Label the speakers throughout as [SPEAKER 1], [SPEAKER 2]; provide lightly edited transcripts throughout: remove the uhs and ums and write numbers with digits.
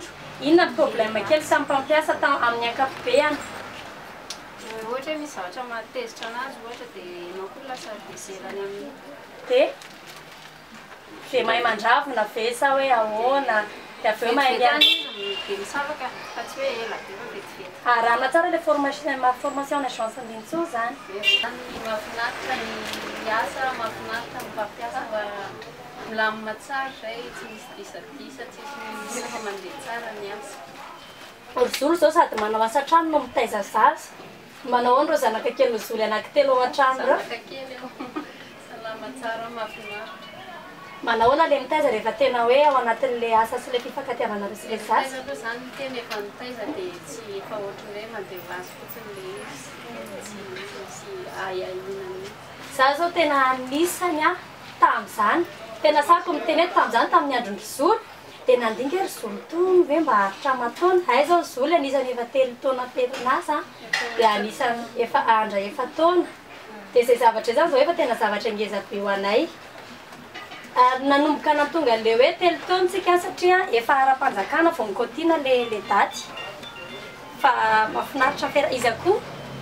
[SPEAKER 1] andro. Inona problème kely samy mpampiasa amin'ny ankapobeny?
[SPEAKER 2] Ohatra hoe misy zavatra matezitra anazy ohatra dia ianao koa lasa veserany amin'ny.
[SPEAKER 1] Dia mahay mandravona ve sa hoe ahoana? Dia avy eo mahay
[SPEAKER 2] dia misavaka fa tsy hoe ela be fa vetivety.
[SPEAKER 1] Arahana tsara ilay formation agence mihitsy zany.
[SPEAKER 2] Mahafinaritra ny asa, mahafinaritra ny mpampiasa mba milamina tsara izay tsy misy disadisa, tsy misy mandeha tsara ny asa.
[SPEAKER 1] Ozolo zao sady manao asa trano no mitaiza zaza. Manao andro zanaka kely ozoly anankitelo ao an-trano reo.
[SPEAKER 2] Zanaka kely salama tsara, mahafinaritra.
[SPEAKER 1] Manahoana ilay mitaiza rehefa tena hoe ao anatin'ilay asa sy ilay fifankatiavana sy ilay zaza?
[SPEAKER 2] Mitaiza aloha izany ny tena efa mitaiza dia tsy efa ohatran'ny hoe mandeha vazy fotsiny ilay izy, tsy ahiahinana.
[SPEAKER 1] Zaho zao tena anisany tamin'izany. Tena sariko miteny hoe tamin'izany tamin'ny andron'ny zolo. Dia nandinika hoe zolo tony ve mba haritra aman-taona. Hay zao zolo anisany efa 3 taona am-perinasa dia anisany efa andra efa taona. Dia izay zavatra izany zao efa tena zavatra ngeza be ho anay. Nanomboka natonga an'ilay hoe 3 taona tsika satria efa ara-panjakana vao nikotiana ilay daty. Fa mahafinaritra fera izy akoho.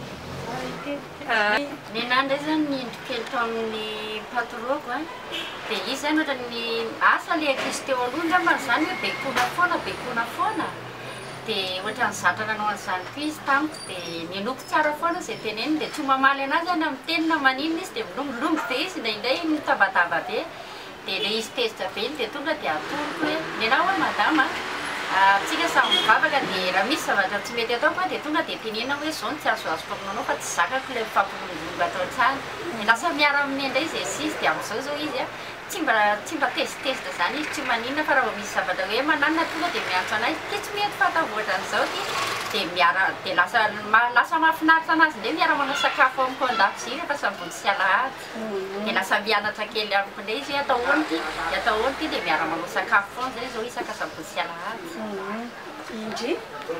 [SPEAKER 3] Ny nandray zany ny endrikely tamin'ny patoroko dia izy zany ohatran'ny asa le akisy teo aloha ngambany zany hoe bekona foana dia ohatran'ny zatra nanao an'izany koa izy tamiko dia ninoko tsara foana izay teneny dia tsy mamaly anazy any amin'ny tenina maninona izy dia milombolombo be izy indraindray mitabataba be dia ilay izy tezitra be iny dia tonga dia atoroko hoe nenao hoe madama tsika samy mivavaka dia raha misy zavatra tsy mety atao fa dia tonga dia tenena hoe zao no tsy azoazoko aminanao fa tsy zakako ilay mifampilombolombo atao tsara. Lasa miara amin'ny indray izay sisy dia amin'izao zao izy tsy mba tezitezitra zany izy tsy maninona fa raha misy zavatra hoe mananona tonga dia miantso anazy ty tsy mety fatavoatra an'izao ty dia miara dia lasa mahafinaritra anazy indray miara manao sakafo amiko an-dakozia rehefa sambony sy alahady dia lasa mianatra kely amiko indray izy hoe atao ahoana ty dia miara manao sakafo foana zay zao isaka sambony sy alahady.
[SPEAKER 1] Indry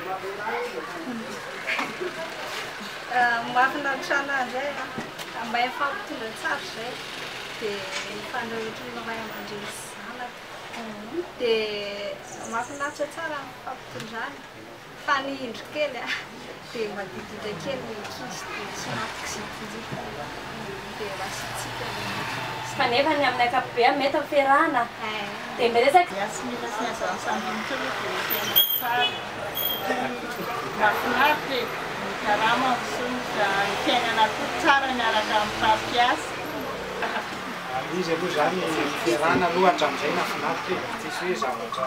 [SPEAKER 2] mahafinaritra anazy mba efampitondra tsara izay dia mifandrahotrana mahay aman-dreny sy zanaka dia mahafinaritra tsara mifampitondrana fa ny indro kely dia madididra kely ny ankizy dia tsy mampikisikizy dia rasitsika
[SPEAKER 1] kanefa ny amin'ny ankapobeny mety ampiarahana dia miresaka
[SPEAKER 4] Sy mila sy azany sambiny kely dia tena tsara mahafinaritra karama misonja ny fiainana koa tsara miaraka amin'ny mpampiasa.
[SPEAKER 5] Izy aloha zany fiarahana aloha hatramin'izay nafinaritra tsisy hoe zavatra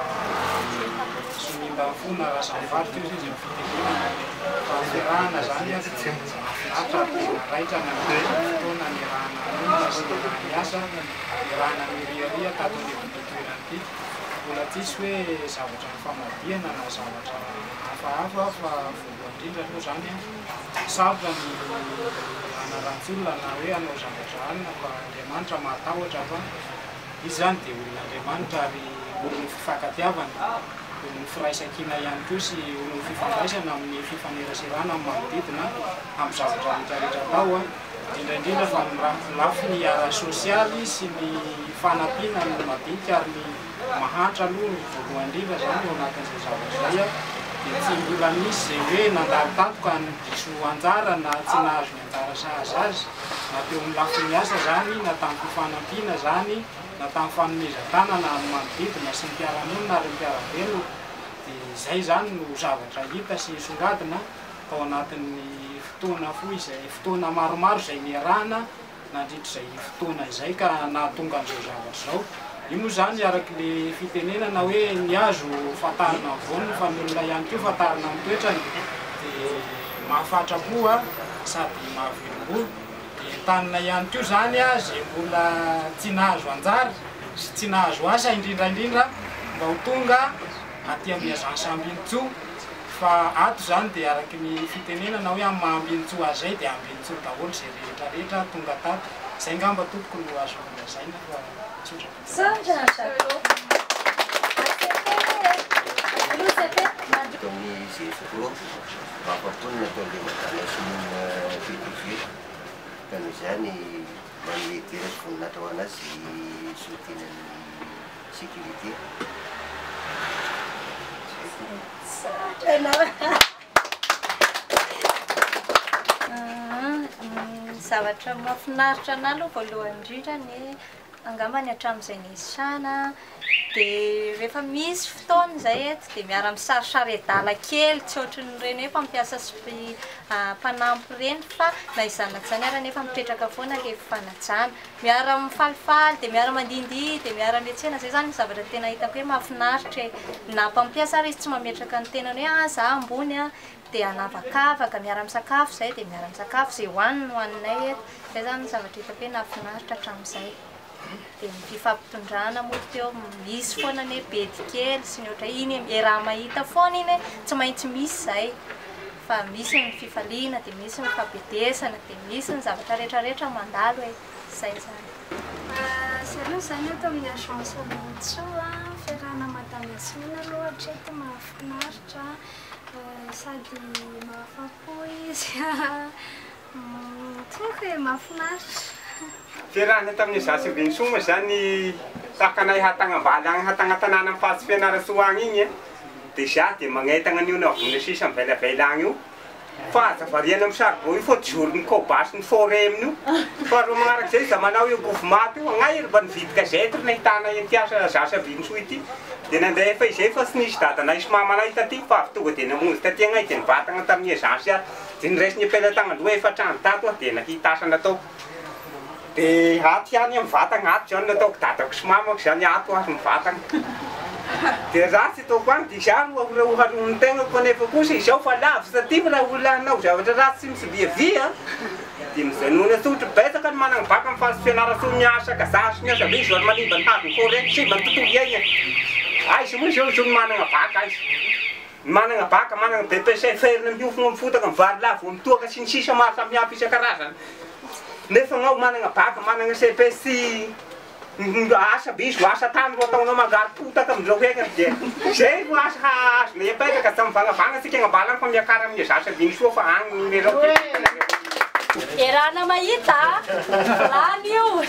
[SPEAKER 5] sonimba fona samivarotra io izy fitehiana fa fiarahana zany mafinaritra raitra na fotoana niarahana olona sy niarahana miasa niarahana miriaria tato levototoerana ity mbola tsisy hoe zavatra mifamadihana na zavatra hafahafa fa voalohany indrindra aloha zany sarotra ny anarants'olona na hoe hanao zavatra alina fa Andriamanitra mahatahotra fa izy zany dia olon'Andriamanitra ary olon'ny fifankatiavana olon'ny firaisan-kina ihany koa sy olon'ny fifandraisana amin'ny fifaneraserana amin'ny manodidina amin'ny zavatra rehetrarehetra atao indrindra fa lafy ny ara-sosialy sy ny fanampiana ny madinika ary ny mahantra aloha voalohany indrindra zany eo anatin'izay zavatra izay dia tsy mbola misy izay hoe nandalo tato ka diso anjara na tsy nahazo ny anjara sahazazy na teo amin'ny lafy ny asa zany na tamin'ny fanampiana zany na tamin'ny fanomezan-tanana ny manodidina sy ny mpiara-monina ary ny mpiara-velona dia izay zany no zavatra hita sy songadina tao anatin'ny fotoana foy izay fotoana maromaro izay niarahana nandritra izay fotoana izay ka nahatonga an'izao zavatra izao. Io moa zany arak'ilay fitenenana hoe ny azo fatarina vonona fa ny olona ihany koa fatarina amin'ny toetrany dia mahafatra-po sady mahavelom-bolo dia tanina ihany koa zany izay mbola tsy nahazo anjara sy tsy nahazo asa indrindraindrindra mba ho tonga aty amin'ny azany ambinitsoa fa ato zany dia araky ny fitenenana hoe amin'ny maha-ambinitsoa azy zay dia ambinitsoa daholo izay rehetrarehetra tonga tato izay ngamba tompoko no azo lazaina fa
[SPEAKER 6] Kami si Sukro, apapun atau di mana semua TV kan misalnya meneliti respon atau mana si sutinan security.
[SPEAKER 2] ianareo. Zavatra mahafinaritra anahy aloha voalohany indrindra ny angambany hatramin'izay nisana dia rehefa misy fotoana izay eto dia miara misarisary adala kely tsy ohatran'ireny hoe mpampiasa mpanampy ireny fa na izanatsany ara nefa mipetraka foana rehefa fanajana miara mifalifaly dia miara mandindihy dia miara miantsena izay zany ny zavatra tena hitako hoe mahafinaritra na mpampiasa ary izy tsy mametraka ny tenany hoe za ambony a dia anavakavaka miara misakafo izay dia miara misakafo izay hoaninay eto izay zany ny zavatra hitako hoe nahafinaritra hatramin'izay dia ny fifampitondrana moa teo misy foana ny bedy kely sy ny ohatra iny raha mahita foana iny tsy maintsy misy izay fa misy ny fifaliana dia misy ny fabedesana dia misy ny zavatra rehetrarehetra mandalo hoe izay zany. Zareo zany eto amin'ny agence Lotsoa fiarahana madame Yasmina loatra eto mahafinaritra sady mahafapo izy tonga hoe mahafinaritra.
[SPEAKER 7] Fiarahana tamin'ny Zasy Bensoma zany takanay Hatangambaly agny Hatangatanàna amin'ny Pasy Fianarasoa agny igny dia za dia magnetagna an'io na avona sisa mivelabela agny io fa azavariana amin'ny saribao io fa joron'ny kôbasy ny forêt amin'io fa reo magnarak'izay za manao io gouvernement io agnahy mba nividy gazety ry nahitana entiasa Zasy Bensoma ity dia nandeha fa izay fa tsy nisy dadanay sy mamanay taty fa avy tonga dia namonjy taty agnay dia nivatagna tamin'ny agence dia niraisy ny apelatagnan-droa efatrano tato dia nahitasana tao dia aty ihany amin'ny vatagna ato zany nataoko dadako sy mamako zany ato azy mivatagna dia ratsy ataoko any dia za roharohan'ny tegna kanefa kosa izao fa lavy sativa raha olahinao zavatra ratsy sy misy viavia dia mijanona sotro betsaka ny manana baka amin'ny Pasy Fianarasoa miasa gasasy miasa be izy manimba ny hazo ny forêt simba ny tontolo iaigna aizy moa zao zao ny manana baka aizy manana baka manana BPC ferina miofogna mifotaka mivary lavo mitoaka sy ny sisa maro samihafa isan-karazany nefa gnao manana baka manana CPC asa be izy asa tany ro ataonao mangaro-potaka amin'izao hegnany dia zay ro asa azonay apetraka tsy mivangavanga sika agnambalany fa miakara amin'ny Zasy Bensoma fa agny numéro
[SPEAKER 1] Erana mahita lany io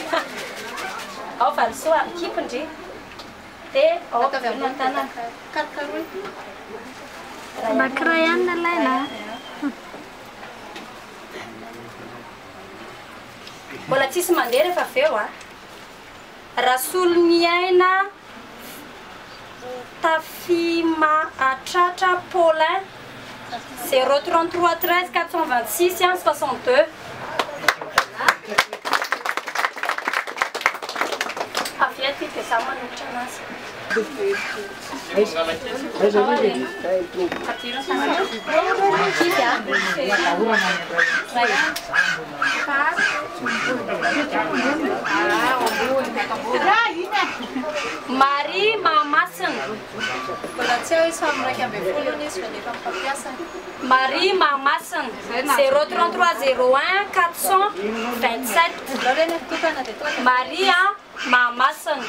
[SPEAKER 1] ao Valosoa kipindry dia ao Tanana
[SPEAKER 2] Karkaroy bakira ihany nalaina
[SPEAKER 1] mbola tsisy mandeha rehefa avy eo raha solon'ny aina Tafima Atratra Paulin 033 13 426 62 avy ety dia za manolotra anazy Marie Mamasina
[SPEAKER 2] mbola tsy eo izy amin'ny raika ambin'ny folo izy fa nefa mpampiasa
[SPEAKER 1] Marie Mamasina 033 01 427
[SPEAKER 2] raha reny tokana dia toaka
[SPEAKER 1] Maria Mamasina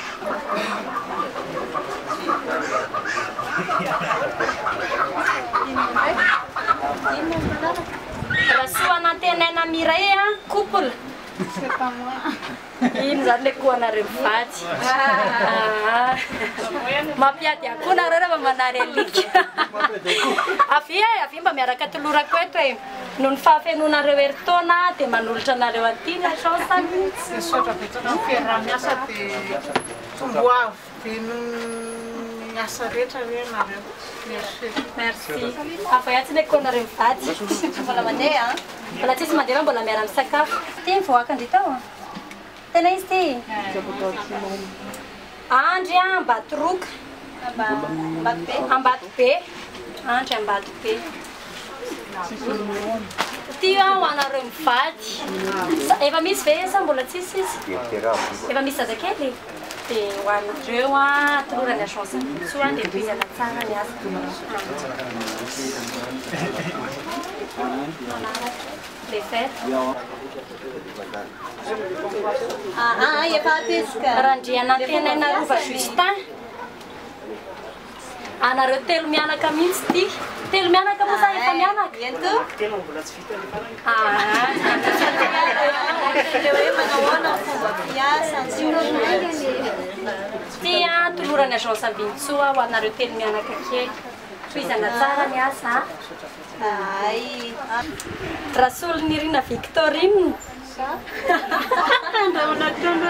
[SPEAKER 1] Rasoana tenena miray couple ino zany le koanareo mivady mampiady akoho nareo rehefa manary alika avy mba miaraka tolorako eto e noho ny fahafenonareo heritaona dia manolotra anareo aty ny agence mihitsy
[SPEAKER 4] Sotra betaka fiarah-miasa dia tombo avo be ny asa rehetra hoe nareo.
[SPEAKER 1] Merci. Afa yatsy le koanareo mivady mbola mandeha mbola tsisy mandeha mbola miara misakafo ty mivoaka andry tao tena izy ty andry Ambatoroka Ambatobe andry Ambatobe ty ho anareo mivady efa misy ve sa mbola tsisy izy efa misy zazakely dia ho anareo tolorany agence Lotsoa dia bizana tsara ny asa les fêtes
[SPEAKER 2] efa atezika
[SPEAKER 1] randriana tenena Rova Justin anareo telo mianaka mihitsy ty telo mianaka moa sa efa mianaka
[SPEAKER 2] ento
[SPEAKER 5] mbola tsy vita
[SPEAKER 2] le hoe manahoana fomba fiasa
[SPEAKER 1] ty tolorany agence Lotsoa ho anareo telo mianaka kely toizana tsara ny asa
[SPEAKER 2] Ay.
[SPEAKER 1] raha solo nirina Victorine andrahona trondro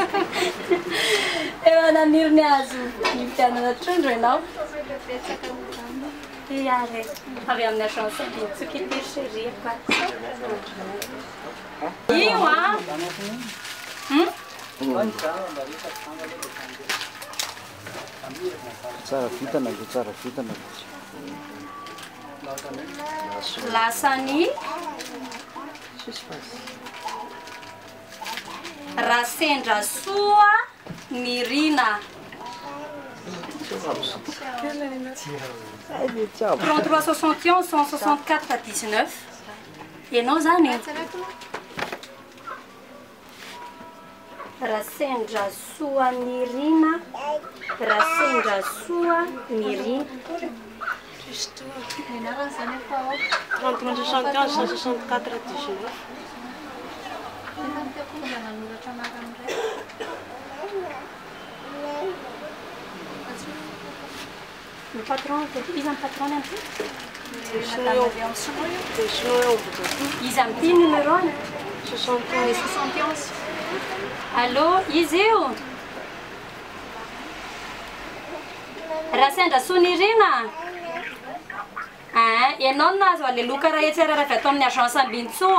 [SPEAKER 1] eo ananiriny azo nividianana trondro ianao iare avy amin'ny agence Bintsoky ity chérie quoi io
[SPEAKER 5] tsara vitana dia tsara vitana
[SPEAKER 1] lasany rasendra soa nirina 33 61 164 19 ianao zany rasendra soa nirina rasendra soa nirina
[SPEAKER 4] 33 61 164 19
[SPEAKER 1] le patron izy amin'ny patron any izy amin'ny ty numéro any 71 allô izy io rasendra soa nirina ianao nazo aleloka raha etsy raha avy atao amin'ny agence Ambintso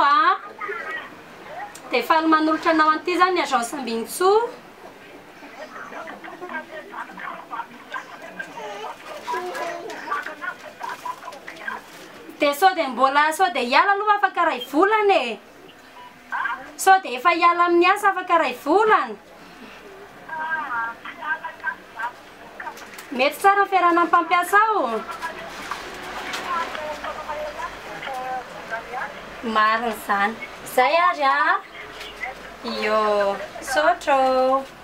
[SPEAKER 1] dia faly manolotra anao an'ity zany ny agence Ambintso dia sao dia mbola sao dia hiala aloha afaka ray volana e sao dia efa hiala amin'ny asa afaka ray volana mety tsara fiarana amin'ny mpampiasa ao marina zany zay ary yo sotro